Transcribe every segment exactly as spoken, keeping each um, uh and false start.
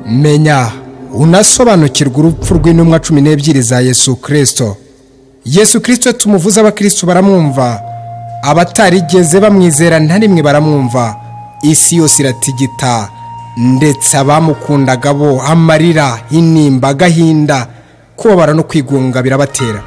menya unasobanukirwa urupfu rw'intumwa cumi n'ebyiri za Yesu Kristo. Yesu Kristo tumuvuza abakristo baramwumva, abatarigeze bamwizera nta rimwe baramwumva. Isi yose iratigita, ndetse abamukundaga bo amarira, intimba, gahinda, kubabara no kwigunga birabatera.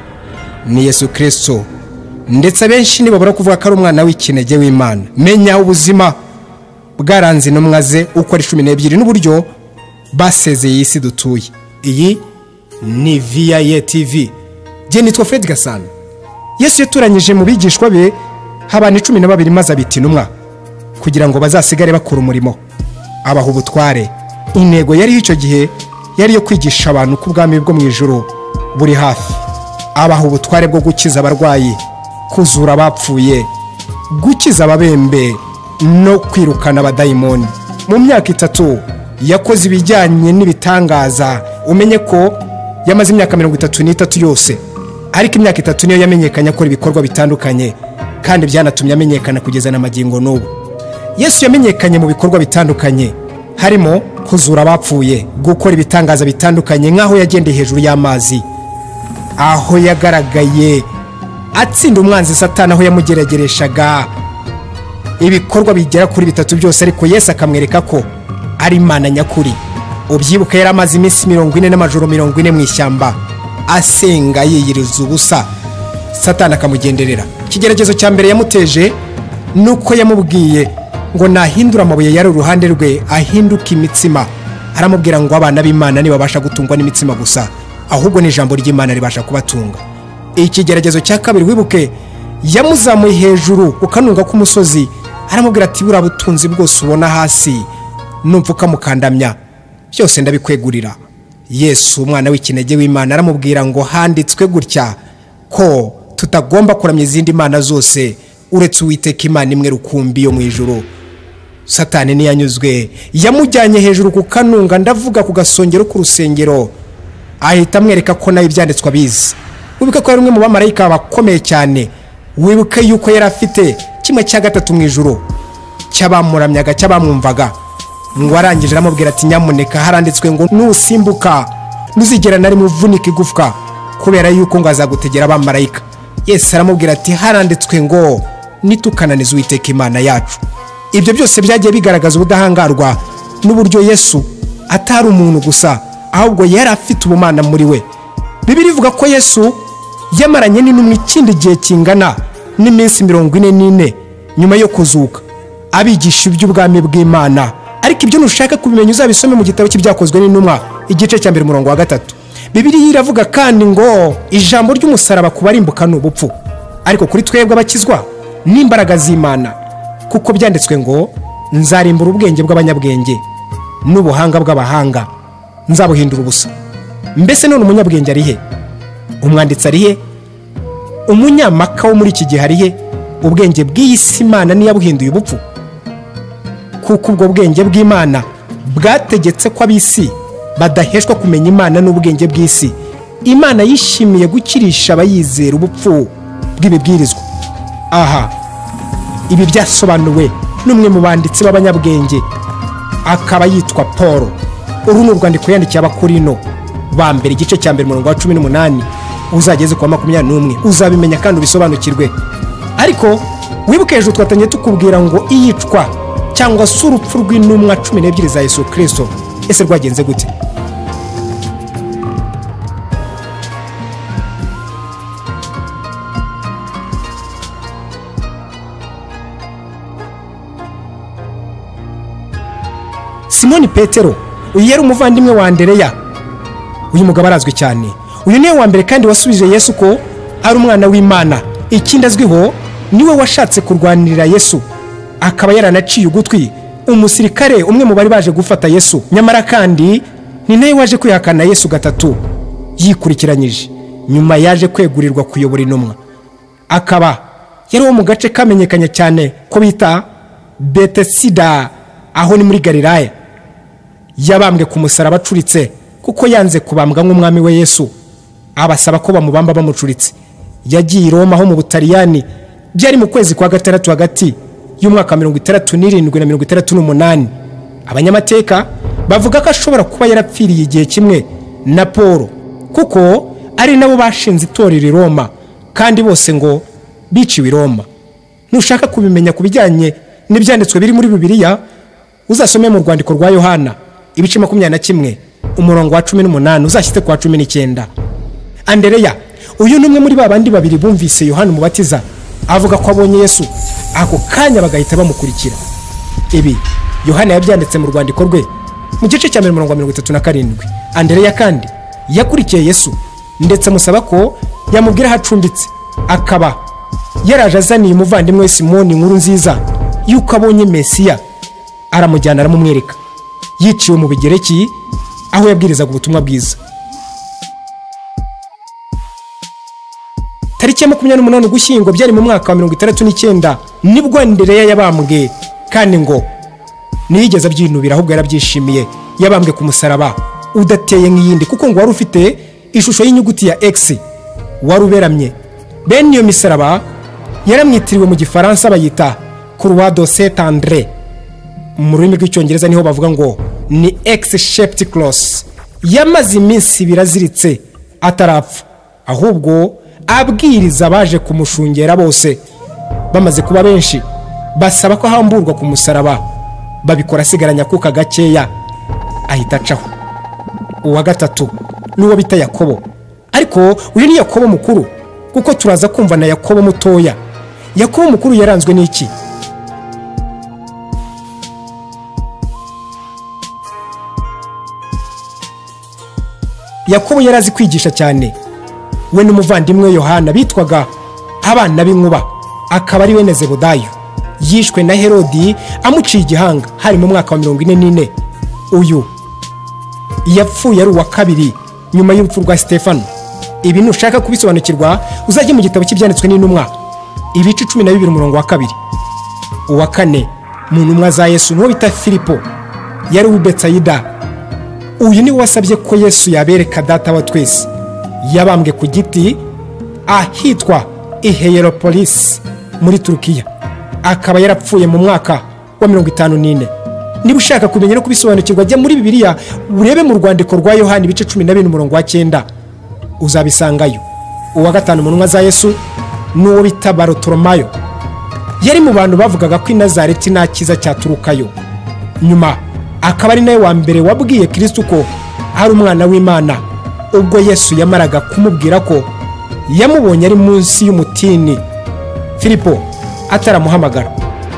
Ni Yesu Kristo, ndetse abenshi nibabura kuvuga ko ari umwana w'ikinege w'Imana. Menya ubuzima bwaranze intumwa ze uko ari cumi n'ebyiri n'uburyo basezeye isi dutuye. Iyi ni V I A T V. Je nitwa Fred Gasana. Yesu yaturanyije mu bigishwa be habana cumi na babiri maze abita intumwa kugira ngo bazasigare bakora umurimo, abaha ubutware. Intego yari icyo gihe yari yo kwigisha abantu ku bwami bwo mu ijuru buri hafi. Abaha ubutware bwo gukiza abarwayi, kuzura abapfuye, gukiza ababembe no kwirukana abadayimoni. Mu myaka itatu yakoze ibijyanye n'ibitangaza. Umenye ko yamaze imyaka mirongo itatu n'itatu yose, ariko imyaka itatu niyo yamenyekanye akora ibikorwa bitandukanye, kandi byanatumye amenyekana kugeza na magingo n'ubu. Yesu yamenyekanye mu bikorwa bitandukanye, harimo kuzura abapfuye, gukora ibitangaza bitandukanye, nk'aho yagendeye hejuru y'amazi, aho yagaragaye atsinda umwanzi Satani aho yamugeragereshaga. Ibikorwa bigera kuri bitatu byose, ariko Yesu akamwereka ko ari Imana nyakuri. Ubyibuka yari amaze iminsi mirongo ine n'amajoro mirongo ine mu ishyamba asenga yiyiriza ubusa, Satani akamugenderera. Ikigeragezo cya mbere yamuteje nuko yamubwiye ngo nahindura amabuye yari uruhande rwe ahinduka imitsima. Aramubwira ngo abana b'Imana ntibabasha gutungwa n'imitsima gusa, ahubwo n'ijambo ry'Imana ribasha kubatunga. Ikigeragezo cya kabiri wibuke yamuzamuye hejuru ukanunga k'umusozi, aramubwira ati bura butunzi bwose ubona hasi numvuka mukandamya byose ndabikwegurira. Yesu umwana w'ikinege w'Imana aramubwira ngo handitswe gutya ko tutagomba kuramya izindi mana zose uretse Uwiteka Imana imwe rukumbi yo mu ijuru. Satani niyanyuzwe, yamujyanye hejuru ku kanunga, ndavuga ku gasongero k'urusengero, ahita amwereka ko nayo ibyanditswe abizi. Wibuke ko yari umwe mu bamarayika bakomeye cyane. Wibuke yuko yari afite kimwe cya gatatu mu ijuru cy'abamuramyaga, cy'abamwumvaga. Ngo arangije aramubwira ati nyamuneka haranditswe ngo nusimbuka nuzigera nari muvunika igufwa, kubera yuko ngo azagutegera abamarayika. Yesu aramubwira ati haranditswe ngo nitukananiza Uwiteka Imana yacu. Ibyo byose byagiye bigaragaza ubudahangarwa n'uburyo Yesu atari umuntu gusa, ahubwo yari afite ubumana muri we. Bibiliya ivuga ko Yesu yamaranye n'intumwa ikindi gihe kingana n'iminsi mirongo ine n'ine nyuma yo kuzuka, abigisha iby'ubwami bw'Imana. Ariko ibyo nushaka kubimenya uzabisome mu gitabo cy'ibyakozwe n'intumwa igice cya mbere umurongo wa gatatu. Bibiliya iravuga kandi ngo ijambo ry'umusaraba kubarimbuka n'ubupfu, ariko kuri twebwe abakizwa n'imbaraga z'Imana, kuko byanditswe ngo nzarimbura ubwenge bw'abanyabwenge n'ubuhanga bw'abahanga nzabuhindura ubusa. Mbese none umunyabwenge ari he? Umwanditsi ari he? Umunyamaka wo muri iki gihe ari he? Ubwenge bw'isi Imana niyo yabuhinduye ubupfu, kuko ubwo bwenge bw'Imana bwategetse ko ab'isi badaheshwa kumenya Imana n'ubwenge bw'isi. Imana yishimiye gukirisha abayizera ubupfu bw'ibibwirizwa. Aha ibi byasobanuwe n'umwe mu banditsi b'abanyabwenge, akaba yitwa Paul. Uru ni urwandiko yandikiye abakorino ba mbere igice cya mbere umurongo wa cumi n'umunani uzageze kwa makumyabiri n'umwe. Uzabimenya kandi ubisobanukirwe. Ariko wibuke hejuru twatangiye tukubwira ngo iyicwa cyangwa se urupfu rw'intumwa cumi n'ebyiri za Yesu Kristo ese rwagenze gute? Simoni Petero, uyu yari umuvandimwe wa Andereya. Uyu mugabo arazwi cyane. Uyu niwe wa mbere kandi wasubije Yesu ko ari umwana w'Imana. Ikindi azwiho niwe washatse kurwanirira Yesu, akaba yaranaciye ugutwi umusirikare umwe mu bari baje gufata Yesu. Nyamara kandi ni nawe waje kwihakana Yesu gatatu yikurikiranyije. Nyuma yaje kwegurirwa kuyobora intumwa. Akaba yari wo mu gace kamenyekanye cyane ko bita Betesida, aho ni muri Galilaya. Yabambwe ku musaraba acuritse kuko yanze kubambwa nk'umwami we Yesu, abasaba ko bamubamba bamucuritse. Yagiye i Roma ho mu Butaliyani, byari mu kwezi kwa gatandatu hagati y'umwaka mirongo itandatu n'irindwi na mirongo itandatu n'umunani. Abanyamateka bavuga ko ashobora kuba yarapfiriye igihe kimwe na Paul, kuko ari nabo bashinze itorero i Roma kandi bose ngo biciwe i Roma. Nushaka kubimenya kubijyanye n'ibyanditswe biri muri Bibiliya, uzasome mu rwandiko rwa Yohana ibice makumyabiri na kimwe umurongo wa cumi n'umunani uzashyitse kwa cumi n'icyenda. Andereya, uyu numwe muri babandi babiri bumvise Yohana umubatiza avuga ko abonye Yesu, ako kanya bagahita bamukurikira. Ibi Yohana yabyanditse mu rwandiko rwe mu gice cya mirongo itatu na karindwi. Andereya kandi yakurikiye Yesu ndetse amusaba ko yamubwira hacumbitse, akaba yaraje azaniye umuvandimwe Simoni inkuru nziza yuko abonye Mesiya. Aramujyana aramumwereka, yiciwe mu Bigereki aho yabwirizaga ubutumwa bwiza. Tariki ya makumyabiri n'umunani Ugushyingo byari mu mwaka wa mirongo itandatu n'icyenda nibwo Andereya yabambwe, kandi ngo niyigeze abyinubira ahubwo yarabyishimiye. Yabambwe ku musaraba udateye nk'iyindi, kuko ngo wari ufite ishusho y'inyuguti ya X, wari uberamye. Bene iyo misaraba yaramwitiriwe mu Gifaransa bayita Croix de Saint André. Mu rurimi rw'icyongereza niho bavuga ngo ni X-shaped cross. Yamaze iminsi biraziritse atarapfa, ahubwo abwiriza baje kumushungera bose bamaze kuba benshi basaba ko hamburwa ku musaraba. Babikora asigaranya kuka gakeya ahita acaho. Uwa gatatu n'uwo bita Yakobo, ariko uyu ni Yakobo mukuru, kuko turaza kumva na Yakobo mutoya. Yakobo mukuru yaranzwe n'iki? Yakobo yarazi kwigisha cyane. We n'umuvandimwe Yohana bitwaga abana b'inkuba, akaba ari we Zebedayo. Yishwe na Herodi amuciye igihanga hari mu mwaka wa mirongo ine n'ine. Uyu yapfuye ari uwa kabiri nyuma y'urupfu rwa Stefano. Ibi nushaka kubisobanukirwa uzajye mu gitabo cy'ibyanditswe n'intumwa ibice cumi na bibiri umurongo wa kabiri. Uwa kane mu ntumwa za Yesu n'uwo bita Filipo, yari w'i Betsayida. Uyu ni wasabye ko Yesu yabereka data wa twese. Yabambwe ku giti ahitwa Hieropolis muri Turukiya, akaba yarapfuye mu mwaka wa mirongo itanu n'ine. Niba ushaka kumenya no kubisobanukirwa jya muri Bibiliya urebe mu rwandiko rwa Yohana ibice cumi na bine umurongo wa cyenda, uzabisangayo. Uwa gatanu mu ntumwa za Yesu n'uwo bita Bartolomayo, yari mu bantu bavugaga ko i Nazareti nta cyiza cyaturukayo. Nyuma akaba ari nawe wa mbere wabwiye Kristo ko ari umwana w'Imana, ubwo Yesu yamaraga kumubwira ko yamubonye ari munsi y'umutini Filipo ataramuhamagara.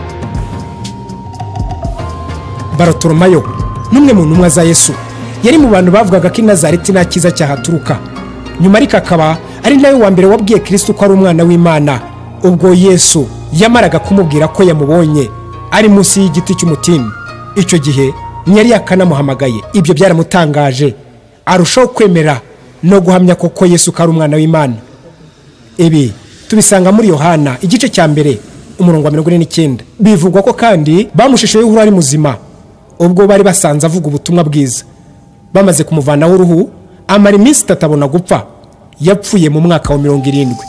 Bartolomayo n'umwe mu ntumwa za Yesu yari mu bantu bavugaga ko i Nazareti nta cyiza cyahaturuka. Nyuma ariko akaba ari nawe wa mbere wabwiye Kristo ko ari umwana w'Imana, ubwo Yesu yamaraga kumubwira ko yamubonye ari munsi y'igiti cy'umutini. Icyo gihe ntiyari yakanamuhamagaye. Ibyo byaramutangaje, arushaho kwemera no guhamya koko Yesu ko ari umwana w'Imana. Ibi tubisanga muri Yohana igice cya mbere umurongo wa mirongo ine n'icyenda. Bivugwa ko kandi bamushishoye uruhu ari muzima ubwo bari basanze avuga ubutumwa bwiza. Bamaze kumuvanaho uruhu amara iminsi itatu abona gupfa. Yapfuye mu mwaka wa mirongo irindwi.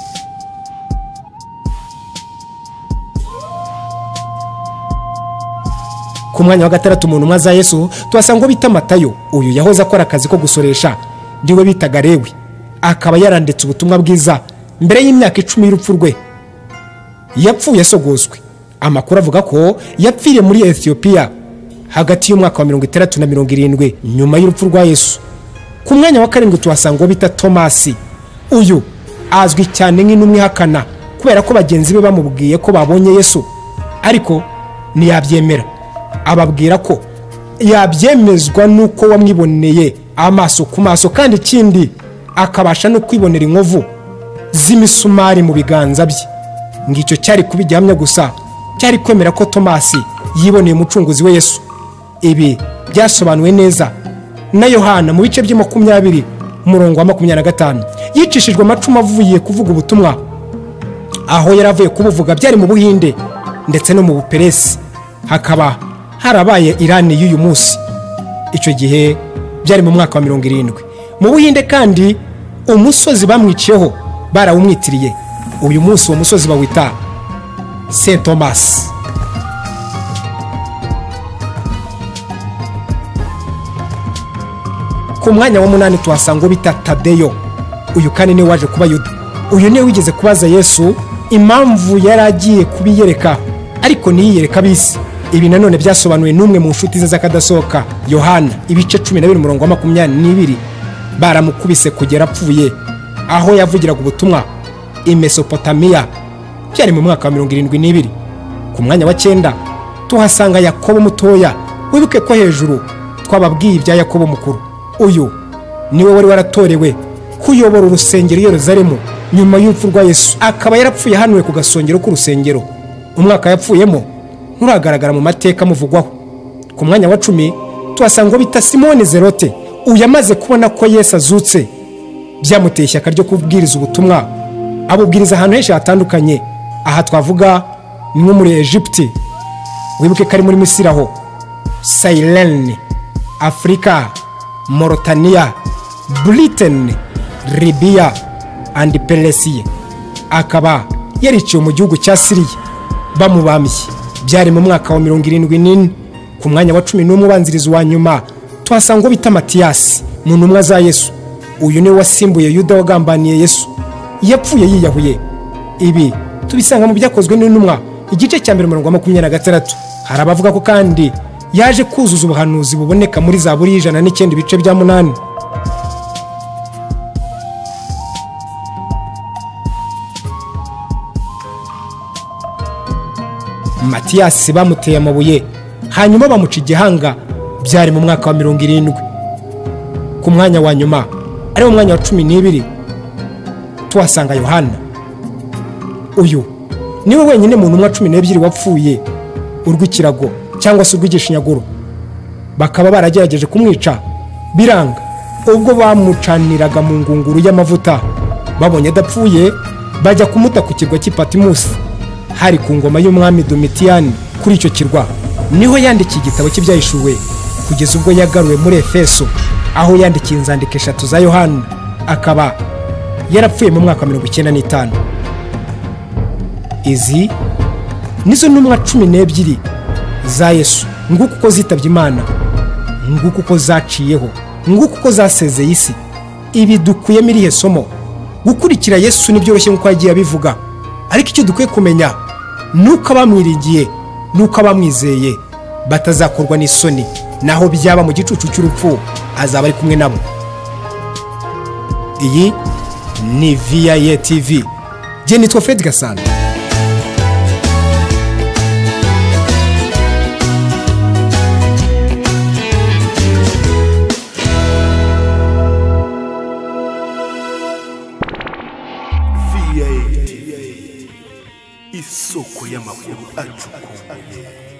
Ku mwanya wa gatandatu mu ntumwa za Yesu tuhasanga bita Matayo. Uyu yahoze akora akazi ko gusoresha, ndiwe bitaga Lewi, akaba yaranditse ubutumwa bwiza mbere y'imyaka icumi y'urupfu rwe. Yapfuye asogozwe. Amakuru avuga ko yapfiriye muri Ethiopia hagati y'umwaka wa mirongo itandatu na mirongo irindwi nyuma y'urupfu rwa Yesu. Ku mwanya wa karindwi tuhasanga bita Tomasi. Uyu azwi cyane nk'intumwa ihakana kubera ko bagenzi be bamubwiye ko babonye Yesu, ariko ntiyabyemera. Ababwira ko yabyemezwa nuko wamwiboneye amaso ku maso, kandi ikindi akabasha no kwibonera inkovu z'imisumari mu biganza bye. Ngicyo cyari kubigihamya gusa, cyari kwemera ko Tomasi yiboneye umucunguzi we Yesu. Ibi byasobanuwe neza na Yohana mu bice bya makumyabiri umurongo wa makumyabiri na gatanu. Yicishijwe amacumu avuye kuvuga ubutumwa, aho yaravuye kubuvuga byari mu Buhinde ndetse no mu Buperesi. Hakaba harabaye Irani y'uyu munsi. Icyo gihe byari mu mwaka wa mirongo irindwi. Mu Buhinde kandi umusozi bamwiciyeho barawumwitiriye. Uyu munsi uwo musozi bawita Saint Thomas. Ku mwanya wa munani tuhasanga bita Tadeyo. Uyu kandi ni waje kuba Yuda. Uyu niwe wigeze kubaza Yesu impamvu yaragiye kubiyereka ariko niyereka bisi. Ibi nanone byasobanuwe n'umwe mu nshuti ze z'akadasohoka Yohana ibice cumi na bibiri umurongo wa makumyabiri n'ibiri. Baramukubise kugera apfuye aho yavugiraga ubutumwa i Mesopotamiya, byari mu mwaka wa mirongo irindwi n'ibiri. Ku mwanya wa cyenda tuhasanga Yakobo mutoya. Wibuke ko hejuru twababwiye ibya Yakobo mukuru. Uyu niwe wari waratorewe kuyobora urusengero i Yerusalemu nyuma y'urupfu rwa Yesu, akaba yarapfuye hanuwe ku gasongero k'urusengero. Umwaka yapfuyemo nturagaragara mu mateka muvugwaho. Ku mwanya wa cumi tuhasanga bita Simoni Zerote. Uyu amaze kubona ko Yesu azutse byamuteye ishyaka ryo kubwiriza ubutumwa, abubwiriza ahantu henshi hatandukanye. Aha twavuga ni nko muri Egypte, wibuke kari muri Misiri aho, Cyrene, Afrika, Mauritania, Britain, Libya and Persia. Akaba yariciwe mu gihugu cya Syria bamubambye. Byari mu mwaka wa mirongo irindwi n'ine. Ku mwanya wa cumi n'umwe ubanziriza wa nyuma tuhasanga bita Matiyasi mu ntumwa za Yesu. Uyu niwe wasimbuye Yuda wagambaniye Yesu, yapfuye yiyahuye. Ibi tubisanga mu byakozwe n'intumwa igice cya mbere umurongo wa makumyabiri na gatandatu. Hari abavuga ko kandi yaje kuzuza ubuhanuzi buboneka muri Zaburi y'ijana n'icyenda ibice bya munani. Matiyasi bamuteye amabuye hanyuma bamuca igihanga. Byari mu mwaka wa mirongo irindwi. Ku mwanya wa nyuma ari mu mwanya wa cumi n'ibiri tuhasanga Yohana. Uyu niwe wenyine mu ntumwa cumi n'ebyiri wapfuye urw'ikirago cyangwa se urw'igishinyaguro. Bakaba baragerageje kumwica biranga, ubwo bamucaniraga mu ngunguru y'amavuta. Babonye adapfuye bajya kumuta ku kirwa cy'Ipatimusi, hari ku ngoma y'umwami Domitiyani. Kuri icyo kirwa niho yandikiye igitabo cy'ibyahishuwe kugeza ubwo yagaruwe muri Efeso, aho yandikiye inzandiko eshatu za Yohana. Akaba yarapfuye mu mwaka wa mirongo icyenda n'itanu. Izi nizo ntumwa cumi n'ebyiri za Yesu, nguko uko zitabye Imana, nguko uko zaciyeho, nguko uko zasezeye isi. Ibi dukuyemo irihe somo? Gukurikira Yesu nibyoroshye nk'uko yagiye abivuga, ariko icyo dukwiye kumenya nuko abamwiringiye, nuko abamwizeye batazakorwa n'isoni, naho byaba mu gicucu cy'urupfu azaba ari kumwe nabo. Iyi ni V I A T V. Je nitwa Fred Gasana. Isoko y'amakuru acukumbuye.